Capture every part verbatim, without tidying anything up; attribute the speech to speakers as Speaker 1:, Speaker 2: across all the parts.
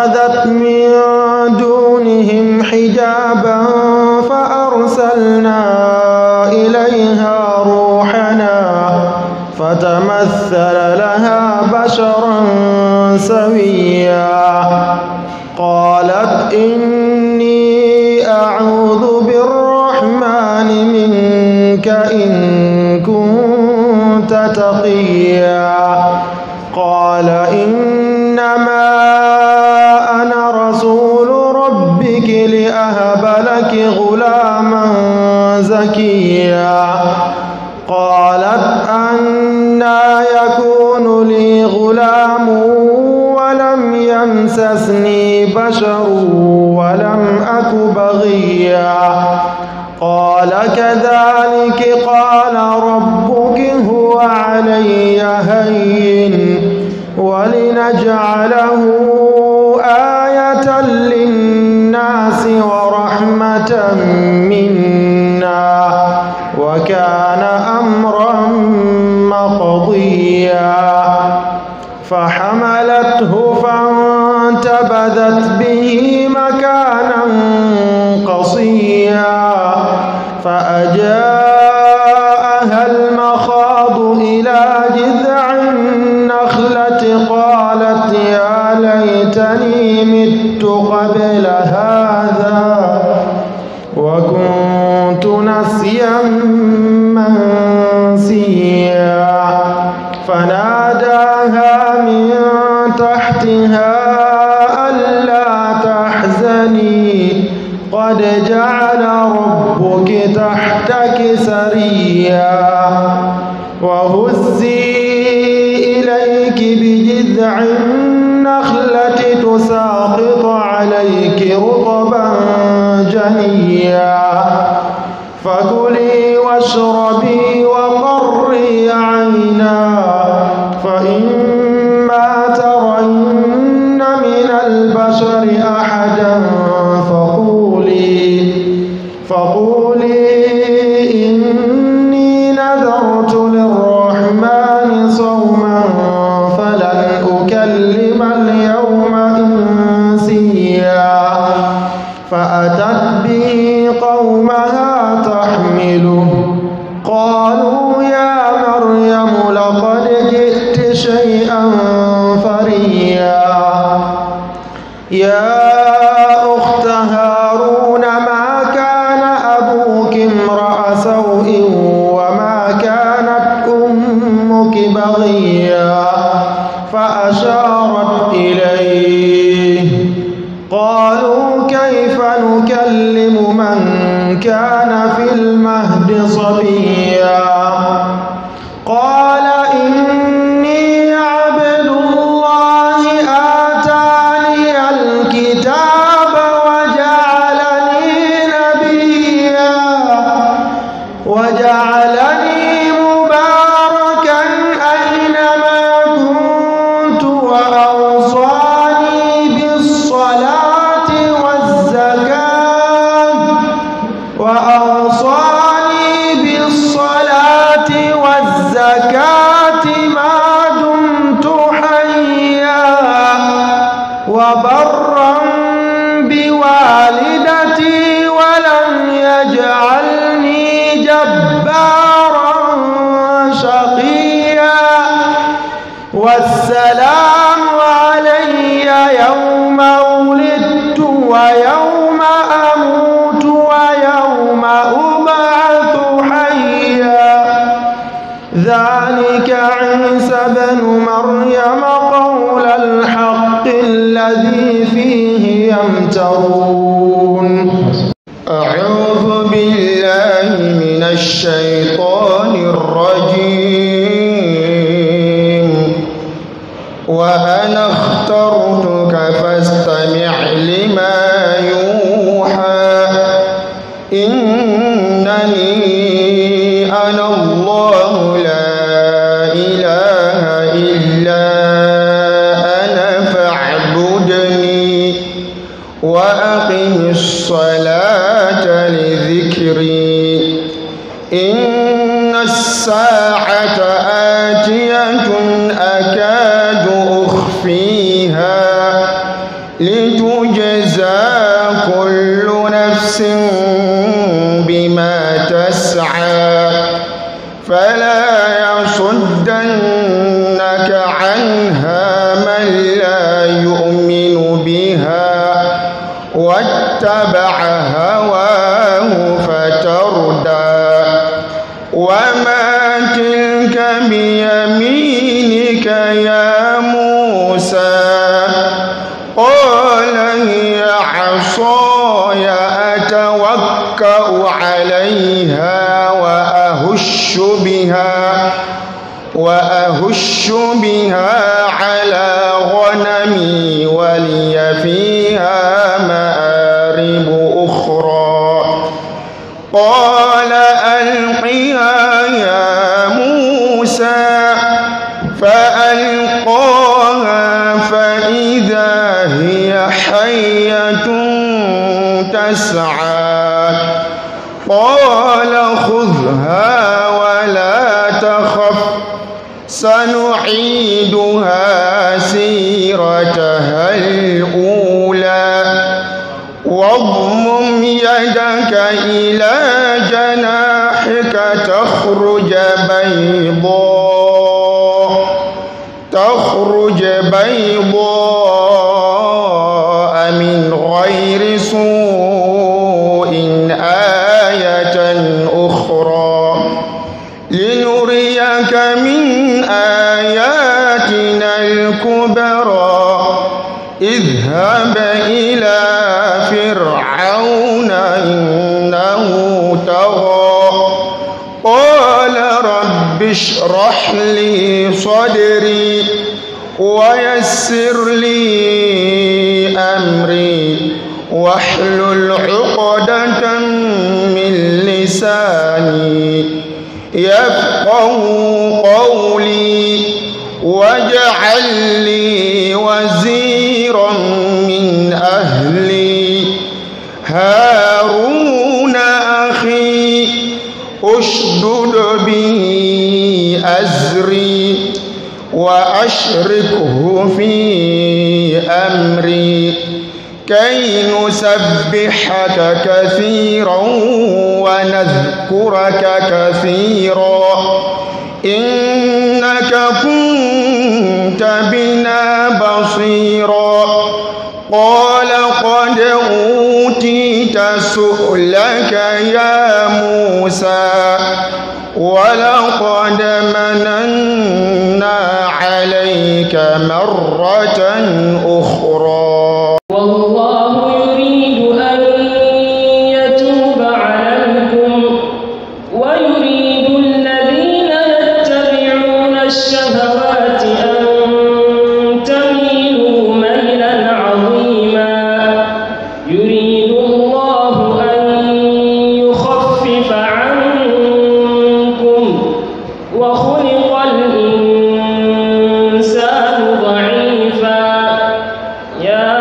Speaker 1: فاتخذت من دونهم حجابا فأرسلنا إليها روحنا فتمثل لها بشرا سويا قالت إني أعوذ بالرحمن منك إن كنت تقيا قال إنما أنا رسول ربك لأهب لك غلاما زكيا قالت أنى يكون لي غلام ولم يمسسني بشر ولم أك بغيا قال كذلك قال ربك هو علي هين ولنجعله آية للناس ورحمة منا وكان أمرا مقضيا فحملته فانتبذت به مكانا قصيا فأجاءها المخاض إلى جذع النخلة قالت يا ليتني مت قبل هذا وكنت نسيا منسيا فناداها من تحتها ألا تحزني قد جعل ربك تحتك سريا وهزي إليك بجذع النخلة تساقط عليك رطبا جنيا فكلي واشربي وقري عينا فإما ترين من البشر أحدا فقولي فقولي إني نذرت للرحمن صوما فلن أكلم اليوم إنسيا فأتت به قومها تحمله قالوا يا مريم لقد جئت شيئا فريا يا أخت هارون ما كان أبوك امرأ سوء وما كانت أمك بغيا فأشارت إليه قالوا كيف نكلم من كان في المهد صبيا قال إني عبد الله آتاني الكتاب وجعلني نبيا وجعلني مباركا أينما كنت وأوصاني بالصلاة والزكاة وأوصاني بالصلاة والزكاة ما دمت حيا وبرا بوالدتي ولم يجعلني جبارا شقيا والسلام علي يوم ولدت ويوم أموت ويوم أبعث حيا ذلك عيسى بن مريم قول الحق الذي فيه يمترون أعوذ بالله من الشيطان الرجيم وأنا اخترتك فاستمع لما يوحى إنني أنا الله لا إله إلا أنا فاعبدني وأقم الصلاة لذكري إن الساعة آتية أكاد أخفيها فلا يصدنك عنها من لا يؤمن بها واتبع هواه فتردى وما تلك بيمينك يا موسى قال هي عصاي أتوكأ عليها وأهش بها وأهش بها على غنمي ولي فيها مآرب أخرى قال ألقها يا موسى فألقاها فإذا هي حية تسعى قال خذها ولا تخف سنعيدها سيرتها الأولى واضمم يدك إلى جناحك تخرج بيضاء تخرج بيضاء من غير سوء آية أخرى لنريك من آياتنا الكبرى اذهب إلى فرعون إنه طغى قال رب اشرح لي صدري ويسر لي أمري واحلل عقدة من لساني يفقه قولي واجعل لي وزيرا من أهلي هارون أخي اشدد به أزري وأشركه في أمري كي نسبحك كثيرا ونذكرك كثيرا إنك كنت بنا بصيرا قال قد أوتيت سؤلك يا موسى ولقد مننا عليك مرة أخرى
Speaker 2: والله يريد أن يتوب عليكم ويريد الذين يتبعون الشهوات أن تميلوا ميلا عظيما يريد الله أن يخفف عنكم وخلق الإنسان ضعيفا يا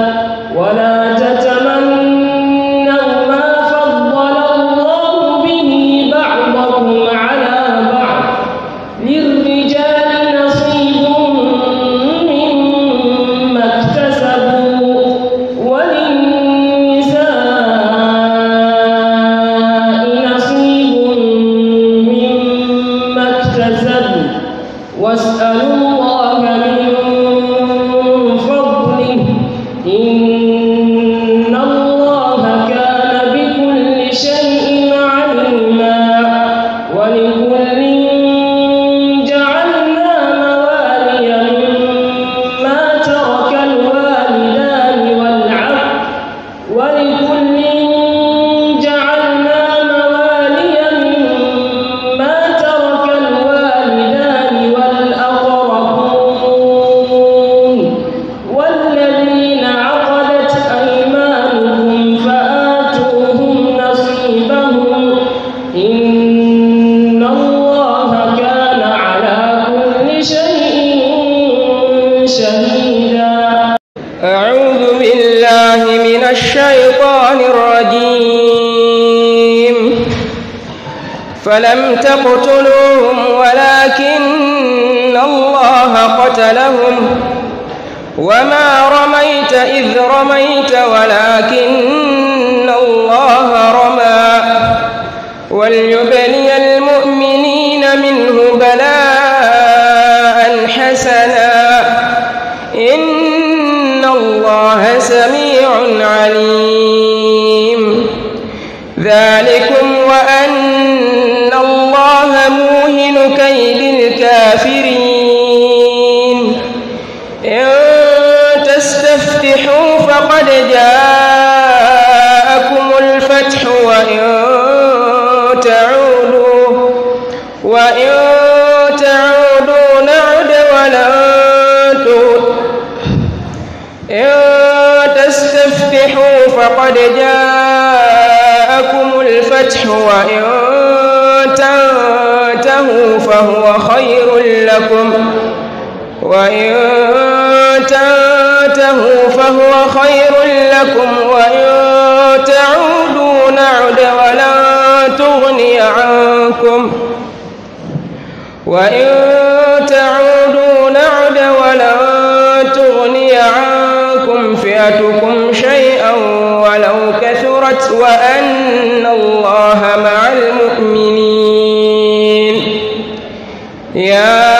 Speaker 2: ولا تتمنوا ما فضل الله به احتسب واسألوا الله من فضله إن الله كان بكل شيء عليما ولكل جعلنا موالي مما ترك الوالدان والعقل ولكل جعلنا موالي مما ترك الوالدان والأقربون والذين عقدت أيمانكم فآتوهم نصيبهم إن الله كان على كل شيء شهيدا.
Speaker 3: أعوذ بالله من الشيطان الرجيم. فلم تقتلوهم ولكن الله قتلهم وما رميت إذ رميت ولكن الله رمى وليبلي المؤمنين منه بلاء حسنا إن الله سميع عليم. ذلكم وأن الله موهن كيد الكافرين. إن تستفتحوا فقد جاءكم الفتح وإن تعودوا وإن تعودوا نعد ولن إن تستفتحوا فقد جاءكم الفتح وإن تنتهوا فهو خير لكم وإن تنتهوا فهو خير لكم وإن تعودوا نعد ولن تغني عنكم وإن تعودوا نعد ولن تغني عنكم فئتكم شيئا ولو كثرت وأن الله مع المؤمنين. يا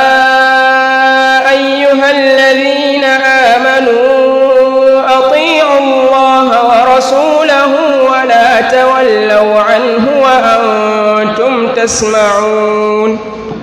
Speaker 3: أيها الذين آمنوا أطيعوا الله ورسوله ولا تولوا عنه وأنتم تسمعون.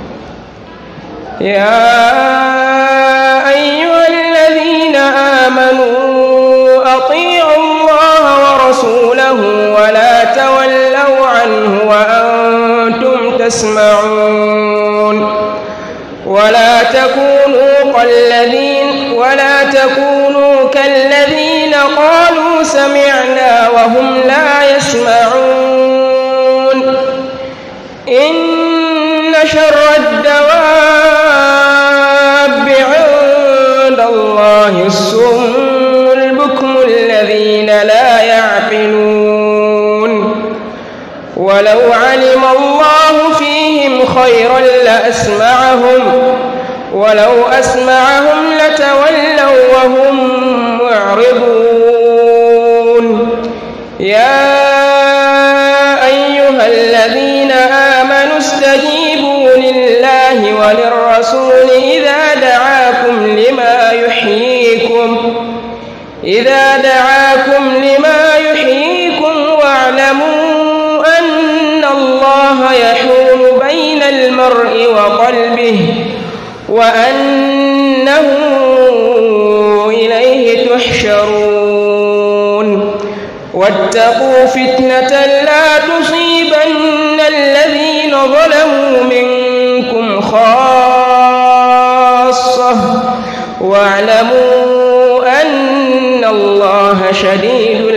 Speaker 3: يا أيها الذين آمنوا أطيعوا الله ورسوله ولا تولوا عنه وأنتم تسمعون. ولا تكونوا كالذين ولا تكونوا كالذين قالوا سمعنا وهم لا يسمعون. إن شر الدواب عند الله الصم البكم الذين لا يعقلون. ولو علم الله فيهم خيرا لأسمعهم ولو أسمعهم لتولوا وهم معرضون. يا أيها الذين آمنوا استجيبوا لله وللرسول إذا دعاكم لما يحييكم إذا دعاكم لما يحييكم واعلموا أن الله يحول بين المرء وقلبه وأنه إليه تحشرون. واتقوا فتنة لا تصيبن الذين ظلموا منكم خاصة واعلموا أن الله شديد